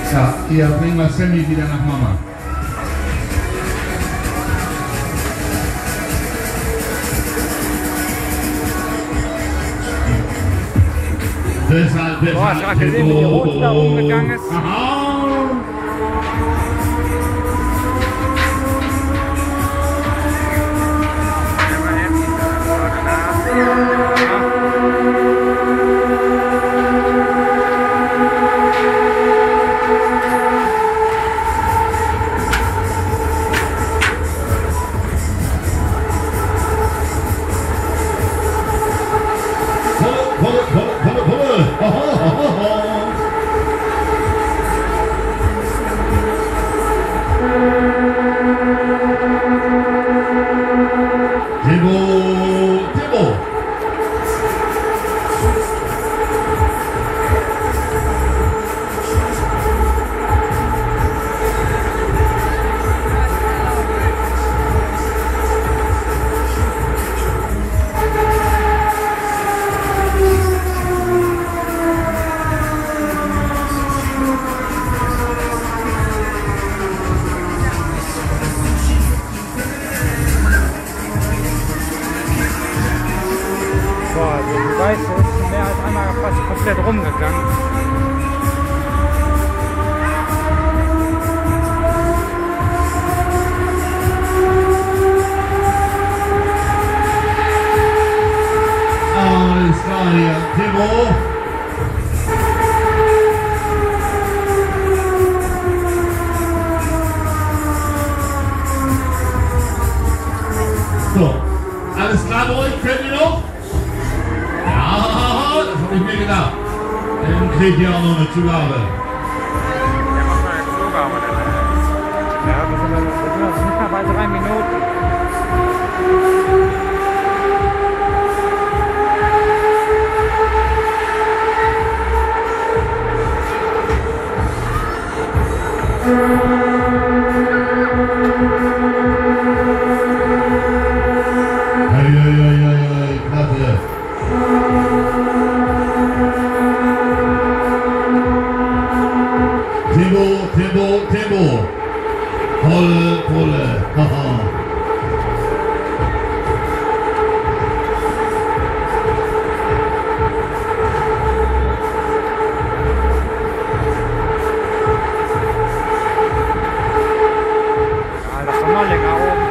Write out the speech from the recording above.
Ja, hier bringen wir Sammy wieder nach Mama. Deshalb, Boah, ich habe gesehen, wie die Roten da umgegangen ist. Aha. Die Weiße ist mehr als einmal fast komplett rumgegangen. Alles klar hier, Timo. So, alles klar bei euch, könnt ihr noch? Ja, das habe ich mir gedacht. Dann kriegt ihr auch noch eine Zugabe. Der macht mal eine Zugabe. Ja, wir sind nicht mehr bei 3 Minuten. Klasse. Timo. Volle. Haha. Ja, das ist noch länger oben.